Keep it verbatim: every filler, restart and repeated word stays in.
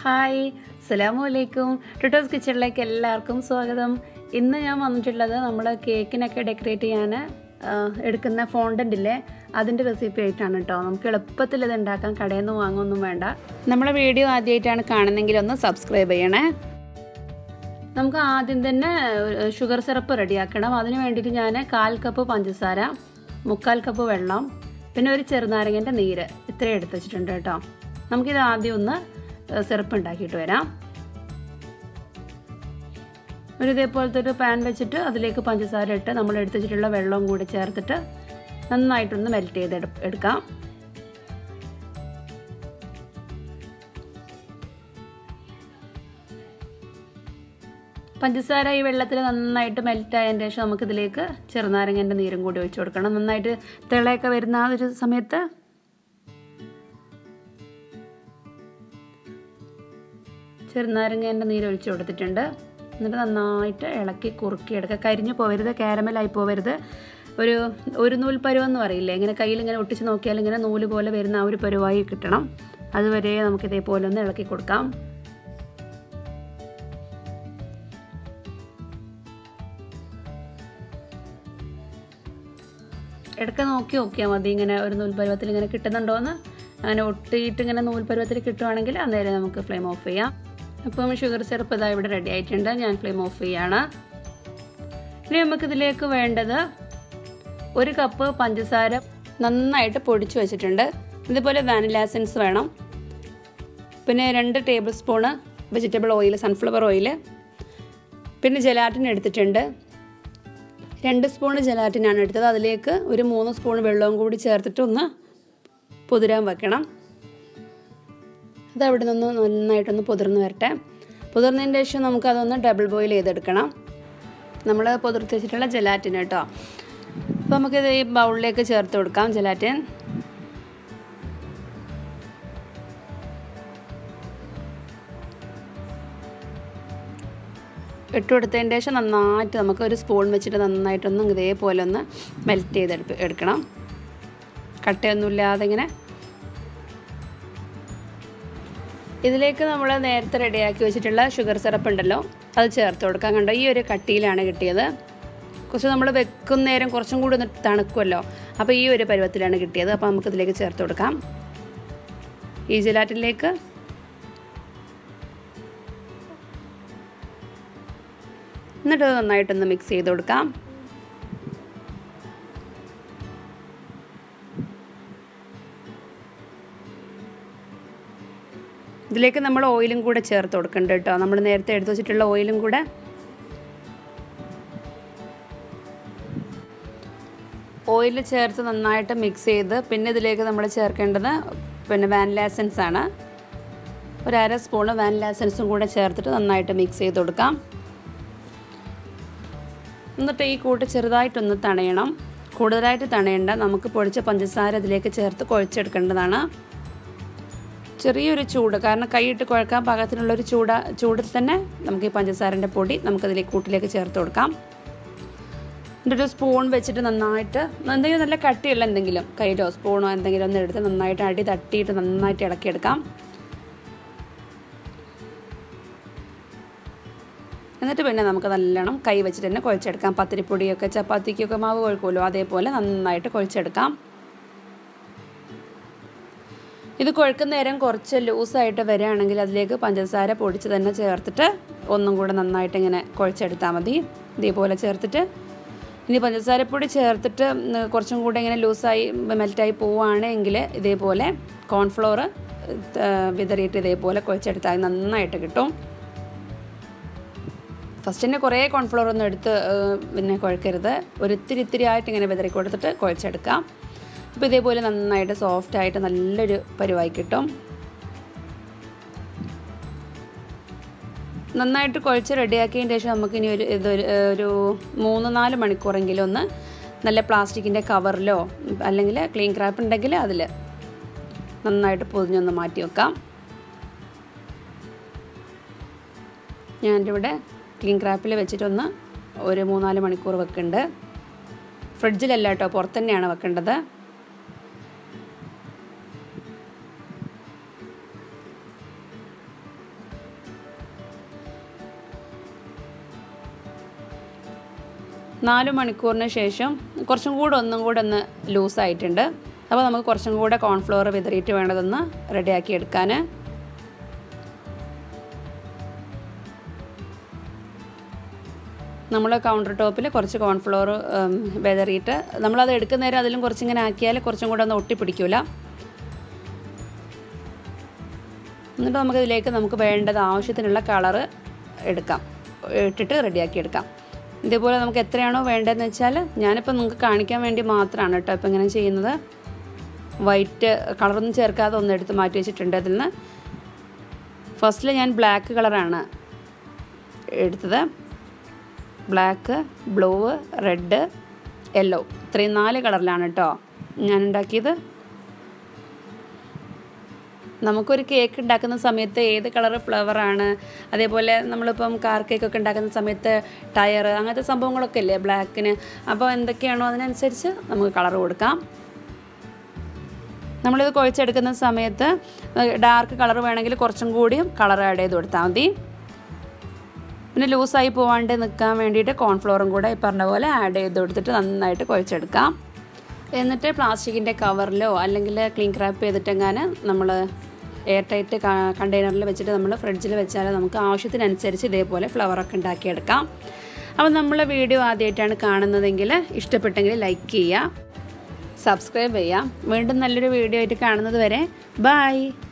Hi അസ്സലാമു ടുട്ടോസ് കിച്ചണിലേക്ക് എല്ലാവർക്കും സ്വാഗതം. ഇന്ന് ഞാൻ വന്നിട്ടുള്ളത് നമ്മൾ കേക്കിനൊക്കെ ഡെക്കറേറ്റ് ചെയ്യാൻ എടുക്കുന്ന ഫോണ്ടൻറ്റില്ലേ അതിൻ്റെ റെസിപ്പി ആയിട്ടാണ് കേട്ടോ. നമുക്ക് എളുപ്പത്തിൽ ഇത് ഉണ്ടാക്കാൻ കടയിൽ നിന്ന് വാങ്ങുമൊന്നും വേണ്ട. നമ്മളെ വീഡിയോ ആദ്യമായിട്ടാണ് കാണുന്നതെങ്കിൽ ഒന്ന് സബ്സ്ക്രൈബ് ചെയ്യണേ. നമുക്ക് ആദ്യം തന്നെ ഷുഗർ സിറപ്പ് റെഡിയാക്കണം. അതിന് വേണ്ടിയിട്ട് ഞാൻ കാൽ കപ്പ് പഞ്ചസാര, മുക്കാൽ കപ്പ് വെള്ളം, പിന്നെ ഒരു ചെറുനാരങ്ങൻ്റെ നീര് ഇത്രയും എടുത്ത് വെച്ചിട്ടുണ്ട് കേട്ടോ. നമുക്കിത് ആദ്യം ഒന്ന് സിറപ്പ് ഉണ്ടാക്കിയിട്ട് വരാം. ഒരു ഇതേപോലത്തെ ഒരു പാൻ വെച്ചിട്ട് അതിലേക്ക് പഞ്ചസാര ഇട്ട് നമ്മൾ എടുത്ത് വെച്ചിട്ടുള്ള വെള്ളവും കൂടി ചേർത്തിട്ട് നന്നായിട്ടൊന്ന് മെൽറ്റ് ചെയ്ത് എടുക്കാം. പഞ്ചസാര ഈ വെള്ളത്തിൽ നന്നായിട്ട് മെൽറ്റ് ആയതിന് ശേഷം നമുക്കിതിലേക്ക് ചെറുനാരങ്ങൻ്റെ നീരും കൂടി ഒഴിച്ചു കൊടുക്കണം. നന്നായിട്ട് തിളയൊക്കെ വരുന്ന ആ ഒരു സമയത്ത് ചെറുനാരങ്ങേൻ്റെ നീര് ഒഴിച്ച് കൊടുത്തിട്ടുണ്ട്. എന്നിട്ട് നന്നായിട്ട് ഇളക്കി കുറുക്കി എടുക്കുക. കരിഞ്ഞു പോവരുത്, കാരമലായി പോവരുത്. ഒരു ഒരു നൂൽ പരുവെന്ന് പറയില്ലേ, ഇങ്ങനെ കയ്യിൽ ഇങ്ങനെ ഒട്ടിച്ച് നോക്കിയാൽ ഇങ്ങനെ നൂല് പോലെ വരുന്ന ആ ഒരു പരുവായി കിട്ടണം. അതുവരെ നമുക്ക് ഇതേപോലെ ഒന്ന് ഇളക്കി കൊടുക്കാം. ഇടയ്ക്ക് നോക്കി നോക്കിയാൽ മതി ഇങ്ങനെ ഒരു നൂൽ പരുവത്തിൽ ഇങ്ങനെ കിട്ടുന്നുണ്ടോയെന്ന്. അങ്ങനെ ഒട്ടിയിട്ട് ഇങ്ങനെ നൂൽ പരുവത്തിൽ കിട്ടുവാണെങ്കിൽ അന്നേരം നമുക്ക് ഫ്ലെയിം ഓഫ് ചെയ്യാം. അപ്പം ഷുഗർ സിറപ്പ് ഇതാ ഇവിടെ റെഡി ആയിട്ടുണ്ട്. ഞാൻ ഫ്ലെയിം ഓഫ് ചെയ്യാണ്. ഇനി നമുക്കിതിലേക്ക് വേണ്ടത് ഒരു കപ്പ് പഞ്ചസാര നന്നായിട്ട് പൊടിച്ച് വെച്ചിട്ടുണ്ട്. ഇതുപോലെ വാനില എസൻസ് വേണം. പിന്നെ രണ്ട് tablespoon vegetable oil, sunflower oil, പിന്നെ ജെലാറ്റിൻ എടുത്തിട്ടുണ്ട്. രണ്ട് സ്പൂണ് ജെലാറ്റിനാണ് എടുത്തത്. അതിലേക്ക് ഒരു മൂന്ന് സ്പൂൺ വെള്ളവും കൂടി ചേർത്തിട്ട് ഒന്ന് പൊതിരാൻ വെക്കണം. അതവിടെ നിന്ന് നന്നായിട്ടൊന്ന് പൊതിർന്ന് വരട്ടെ. പൊതിർന്നതിന് ശേഷം നമുക്കതൊന്ന് ഡബിൾ ബോയിൽ ചെയ്തെടുക്കണം. നമ്മൾ പൊതിർത്ത് വെച്ചിട്ടുള്ള ജെലാറ്റിൻ കേട്ടോ. അപ്പോൾ നമുക്കിത് ഈ ബൗളിലേക്ക് ചേർത്ത് കൊടുക്കാം. ജെലാറ്റിൻ ഇട്ട് കൊടുത്തതിന് ശേഷം നന്നായിട്ട് നമുക്ക് ഒരു സ്പൂൺ വെച്ചിട്ട് നന്നായിട്ടൊന്ന് ഇതേപോലെ ഒന്ന് മെൽറ്റ് ചെയ്ത് എടുക്കണം. കട്ടയൊന്നുമില്ലാതെ ഇങ്ങനെ. ഇതിലേക്ക് നമ്മൾ നേരത്തെ റെഡിയാക്കി വെച്ചിട്ടുള്ള ഷുഗർ സിറപ്പ് ഉണ്ടല്ലോ അത് ചേർത്ത് കൊടുക്കാൻ. കണ്ടോ, ഈ ഒരു കട്ടിയിലാണ് കിട്ടിയത്. കുറച്ച് നമ്മൾ വെക്കുന്ന നേരം കുറച്ചും കൂടി ഒന്ന് തണുക്കുമല്ലോ, അപ്പോൾ ഈ ഒരു പരുവത്തിലാണ് കിട്ടിയത്. അപ്പോൾ നമുക്കിതിലേക്ക് ചേർത്ത് കൊടുക്കാം. ഈ ജെലാറ്റിനിലേക്ക് എന്നിട്ട് നന്നായിട്ടൊന്ന് മിക്സ് ചെയ്ത് കൊടുക്കാം. ഇതിലേക്ക് നമ്മൾ ഓയിലും കൂടെ ചേർത്ത് കൊടുക്കണ്ട കേട്ടോ. നമ്മൾ നേരത്തെ എടുത്ത് വെച്ചിട്ടുള്ള ഓയിലും കൂടെ. ഓയിൽ ചേർത്ത് നന്നായിട്ട് മിക്സ് ചെയ്ത് പിന്നെ ഇതിലേക്ക് നമ്മൾ ചേർക്കേണ്ടത് പിന്നെ വാനില എസൻസ് ആണ്. ഒരു അര സ്പൂണ് വാനില എസൻസും കൂടെ ചേർത്തിട്ട് നന്നായിട്ട് മിക്സ് ചെയ്ത് കൊടുക്കാം. എന്നിട്ട് ഈ കൂട്ട് ചെറുതായിട്ടൊന്ന് തണയണം. കൂടുതലായിട്ട് തണയണ്ട. നമുക്ക് പൊടിച്ച പഞ്ചസാര ഇതിലേക്ക് ചേർത്ത് കുഴച്ചെടുക്കേണ്ടതാണ്. ചെറിയൊരു ചൂട്, കാരണം കൈയിട്ട് കുഴക്കാൻ പാകത്തിനുള്ളൊരു ചൂട ചൂടിൽ തന്നെ നമുക്ക് ഈ പഞ്ചസാരൻ്റെ പൊടി നമുക്കതിലേക്ക് കൂട്ടിലേക്ക് ചേർത്ത് കൊടുക്കാം. എന്നിട്ടൊരു സ്പൂൺ വെച്ചിട്ട് നന്നായിട്ട് എന്തെങ്കിലും നല്ല കട്ടിയുള്ള എന്തെങ്കിലും കയ്യിലോ സ്പൂണോ എന്തെങ്കിലും ഒന്ന് എടുത്ത് നന്നായിട്ട് അടി തട്ടിയിട്ട് നന്നായിട്ട് ഇളക്കിയെടുക്കാം. എന്നിട്ട് പിന്നെ നമുക്ക് നല്ലോണം കൈ വെച്ചിട്ട് തന്നെ കുഴച്ചെടുക്കാം. പത്തിരിപ്പൊടിയൊക്കെ ചപ്പാത്തിക്കൊക്കെ മാവ് കുഴക്കുമല്ലോ, അതേപോലെ നന്നായിട്ട് കുഴച്ചെടുക്കാം. ഇത് കുഴക്കുന്ന നേരം കുറച്ച് ലൂസായിട്ട് വരികയാണെങ്കിൽ അതിലേക്ക് പഞ്ചസാര പൊടിച്ച് തന്നെ ചേർത്തിട്ട് ഒന്നും കൂടെ നന്നായിട്ട് ഇങ്ങനെ കുഴച്ചെടുത്താൽ മതി. ഇതേപോലെ ചേർത്തിട്ട് ഇനി പഞ്ചസാരപ്പൊടി ചേർത്തിട്ട് കുറച്ചും കൂടെ ഇങ്ങനെ ലൂസായി മെൽറ്റായി പോവുകയാണെങ്കിൽ ഇതേപോലെ കോൺഫ്ലോർ വിതറിയിട്ട് ഇതേപോലെ കുഴച്ചെടുത്താൽ നന്നായിട്ട് കിട്ടും. ഫസ്റ്റ് തന്നെ കുറേ കോൺഫ്ലോർ ഒന്നും എടുത്ത് പിന്നെ കുഴക്കരുത്. ഒരു ഇത്തിരി ഇത്തിരി ആയിട്ട് ഇങ്ങനെ വിതറി കൊടുത്തിട്ട് കുഴച്ചെടുക്കാം. അപ്പോൾ ഇതേപോലെ നന്നായിട്ട് സോഫ്റ്റായിട്ട് നല്ലൊരു പരുവായി കിട്ടും. നന്നായിട്ട് കുഴച്ച് റെഡിയാക്കിയതിന് ശേഷം നമുക്കിനി ഒരു ഇതൊരു ഒരു മൂന്ന് നാല് മണിക്കൂറെങ്കിലും ഒന്ന് നല്ല പ്ലാസ്റ്റിക്കിൻ്റെ കവറിലോ അല്ലെങ്കിൽ ക്ലീൻ ക്രാപ്പ് ഉണ്ടെങ്കിൽ അതിൽ നന്നായിട്ട് പൊതിഞ്ഞൊന്ന് മാറ്റി വെക്കാം. ഞാനിവിടെ ക്ലീൻ ക്രാപ്പിൽ വെച്ചിട്ടൊന്ന് ഒരു മൂന്നാല് മണിക്കൂർ വെക്കുന്നുണ്ട്. ഫ്രിഡ്ജിലല്ല കേട്ടോ, പുറത്ത് തന്നെയാണ് വെക്കേണ്ടത്. നാല് മണിക്കൂറിന് ശേഷം കുറച്ചും കൂടെ ഒന്നും കൂടെ ഒന്ന് ലൂസായിട്ടുണ്ട്. അപ്പോൾ നമുക്ക് കുറച്ചും കൂടെ കോൺഫ്ലവർ വിതറിയിട്ട് വേണ്ടതൊന്ന് റെഡിയാക്കി എടുക്കാൻ. നമ്മൾ കൗണ്ടർ ടോപ്പിൽ കുറച്ച് കോൺഫ്ലവർ വിതറിയിട്ട് നമ്മളത് എടുക്കുന്ന നേരം അതിലും കുറച്ചിങ്ങനെ ആക്കിയാൽ കുറച്ചും കൂടെ ഒന്ന് ഒട്ടിപ്പിടിക്കില്ല. എന്നിട്ട് നമുക്കിതിലേക്ക് നമുക്ക് വേണ്ടത് ആവശ്യത്തിനുള്ള കളറ് എടുക്കാം, ഇട്ടിട്ട് റെഡിയാക്കി എടുക്കാം. ഇതേപോലെ നമുക്ക് എത്രയാണോ വേണ്ടതെന്ന് വെച്ചാൽ ഞാനിപ്പോൾ നിങ്ങൾക്ക് കാണിക്കാൻ വേണ്ടി മാത്രമാണ് കേട്ടോ ഇപ്പോൾ ഇങ്ങനെ ചെയ്യുന്നത്. വൈറ്റ് കളറൊന്നും ചേർക്കാതെ ഒന്ന് എടുത്ത് മാറ്റി വെച്ചിട്ടുണ്ട്. അതിൽ നിന്ന് ഫസ്റ്റിൽ ഞാൻ ബ്ലാക്ക് കളറാണ് എടുത്തത്. ബ്ലാക്ക്, ബ്ലൂ, റെഡ്, യെല്ലോ, ഇത്രയും നാല് കളറിലാണ് കേട്ടോ ഞാൻ ഉണ്ടാക്കിയത്. നമുക്കൊരു കേക്ക് ഉണ്ടാക്കുന്ന സമയത്ത് ഏത് കളർ ഫ്ലവറാണ്, അതേപോലെ നമ്മളിപ്പം കാർ കേക്കൊക്കെ ഉണ്ടാക്കുന്ന സമയത്ത് ടയർ അങ്ങനത്തെ സംഭവങ്ങളൊക്കെ ഇല്ലേ ബ്ലാക്കിന്, അപ്പോൾ എന്തൊക്കെയാണോ അതിനനുസരിച്ച് നമുക്ക് കളർ കൊടുക്കാം. നമ്മളിത് കുഴച്ചെടുക്കുന്ന സമയത്ത് ഡാർക്ക് കളർ വേണമെങ്കിൽ കുറച്ചും കൂടിയും കളർ ആഡ് ചെയ്ത് കൊടുത്താൽ മതി. പിന്നെ ലൂസായി പോവാണ്ട് നിൽക്കാൻ വേണ്ടിയിട്ട് കോൺഫ്ലോറും കൂടെ ഈ പറഞ്ഞ പോലെ ആഡ് ചെയ്ത് കൊടുത്തിട്ട് നന്നായിട്ട് കുഴച്ചെടുക്കാം. എന്നിട്ട് പ്ലാസ്റ്റിക്കിൻ്റെ കവറിലോ അല്ലെങ്കിൽ ക്ലീൻ ക്രാപ്പ് ചെയ്തിട്ടെങ്ങാനും നമ്മൾ എയർ ടൈറ്റ് കണ്ടെയ്നറിൽ വെച്ചിട്ട് നമ്മൾ ഫ്രിഡ്ജിൽ വെച്ചാൽ നമുക്ക് ആവശ്യത്തിനനുസരിച്ച് ഇതേപോലെ ഫ്ലവറൊക്കെ ഉണ്ടാക്കിയെടുക്കാം. അപ്പോൾ നമ്മൾ വീഡിയോ ആദ്യമായിട്ടാണ് കാണുന്നതെങ്കിൽ ഇഷ്ടപ്പെട്ടെങ്കിൽ ലൈക്ക് ചെയ്യുക, സബ്സ്ക്രൈബ് ചെയ്യാം. വീണ്ടും നല്ലൊരു വീഡിയോ ആയിട്ട് കാണുന്നത് വരെ ബൈ.